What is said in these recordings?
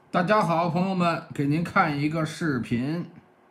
大家好，朋友们，给您看一个视频。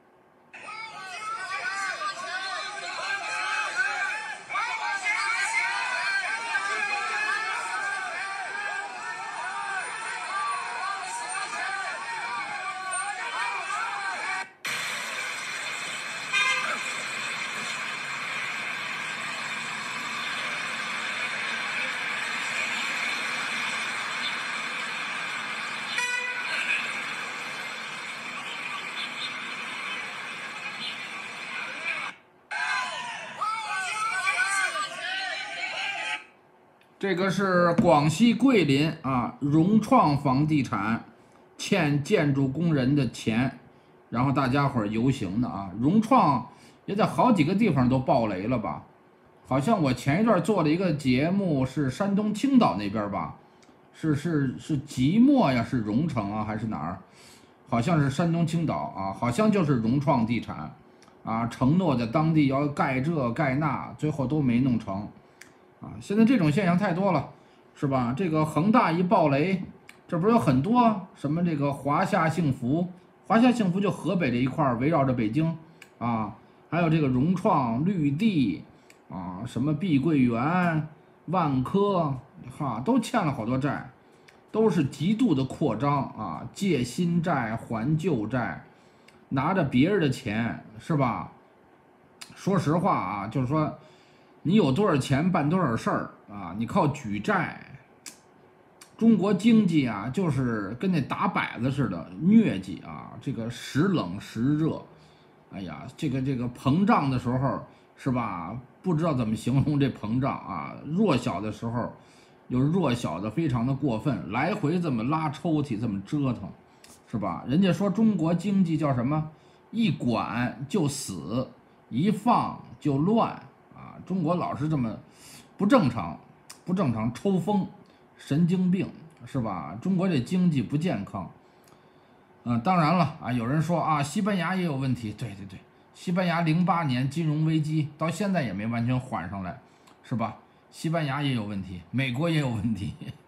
这个是广西桂林融创房地产欠建筑工人的钱，然后大家伙儿游行的啊。融创也在好几个地方都爆雷了吧？好像我前一段做了一个节目，是山东青岛那边吧？是即墨呀，是荣成啊，还是哪儿？好像是山东青岛啊，好像就是融创地产啊，承诺在当地要盖这盖那，最后都没弄成。现在这种现象太多了，是吧？这个恒大一爆雷，这不是有很多什么这个华夏幸福，华夏幸福就河北这一块儿围绕着北京啊，还有这个融创、绿地什么碧桂园、万科都欠了好多债，都是极度的扩张借新债还旧债，拿着别人的钱，是吧？说实话就是说。你有多少钱办多少事儿你靠举债，中国经济就是跟那打摆子似的疟疾这个时冷时热，哎呀，这个膨胀的时候是吧？不知道怎么形容这膨胀弱小的时候有弱小的非常的过分，来回这么拉抽屉这么折腾，是吧？人家说中国经济叫什么？一管就死，一放就乱。中国老是这么不正常，抽风，神经病是吧？中国这经济不健康。当然了有人说西班牙也有问题，对，西班牙08年金融危机到现在也没完全缓上来，是吧？西班牙也有问题，美国也有问题。